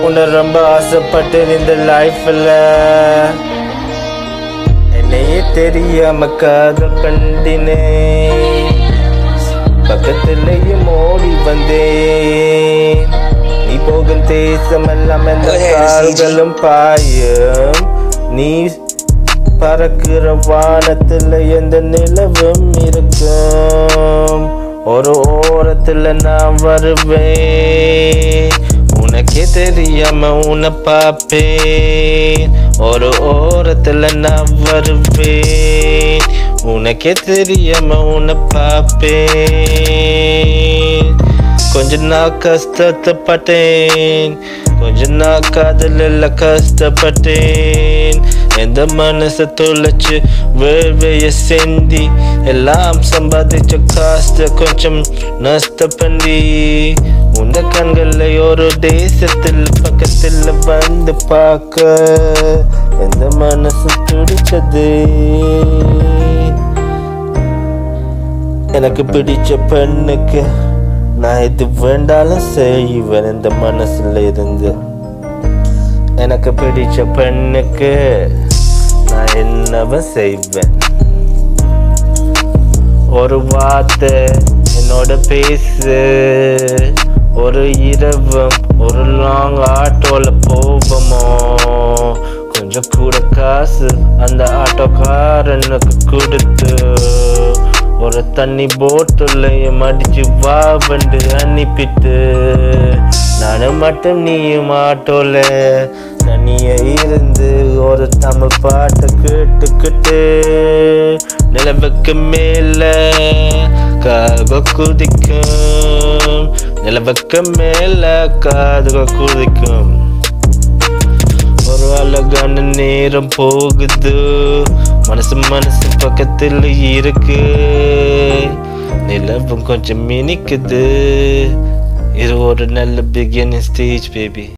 உன்னை ரொம்ப ஆசைப்பட்டேன் இந்த லைஃப்ல. என்னையே தெரியாம காதல் பண்ணினே, பக்கத்திலேயும் ஓடி வந்தேன். நீ போகும் தேசமெல்லாம் எந்த கால்களும் பாயும். நீ பறக்கிற வானத்துல எந்த நிலவும் இருக்கும். ஒரு ஓரத்துல நான் வருவேன், உனக்கே தெரியாம உன்னை பார்ப்பேன். ஒரு ஓரத்துல நான் வருவேன், உனக்கே தெரியாம உன்னை பார்ப்பேன். கொஞ்ச நாள் கஷ்டப்பட்டேன், கொஞ்ச நாள் காதலில் கஷ்டப்பட்டேன். எந்த மனசை தொலைச்சு வேர்வைய செந்தி எல்லாம் சம்பாதிச்ச காசு கொஞ்சம் நஷ்ட பண்ணி உந்த கண்களை ஒரு தேசத்தில் பக்கத்தில் வந்து பார்க்க எந்த மனசு துடிச்சது. எனக்கு பிடிச்ச பெண்ணுக்கு நான் எது வேண்டாலும் செய்வேன் இந்த மனசுல இருந்து. எனக்கு பிடிச்ச பெண்ணுக்கு நான் என்னவ செய்வேன். ஒரு வார்த்தை என்னோட பேசு, ஒரு இரவும் ஒரு லாங் ஆட்டோல போவோமோ. கொஞ்சம் கூட காசு அந்த ஆட்டோக்காரனுக்கு கொடுத்து ஒரு தண்ணி போட்டுலையும் அடிச்சு வா வந்து அனுப்பிட்டு நானும் மட்டும் நீயும் ஆட்டோல தனிய இருந்து ஒரு தமிழ் பாட்டை கேட்டுக்கிட்டு நிலவுக்கு மேல காதுக குதிக்கும், நிலவுக்கு மேல காதுக குதிக்கும். ஒரு அழகான நேரம் போகுது, மனசு பக்கத்தில் இருக்கு, நிலவும் கொஞ்சம் மினிக்குது. இது ஒரு நல்ல பிகினிங் ஸ்டேஜ் பேபி.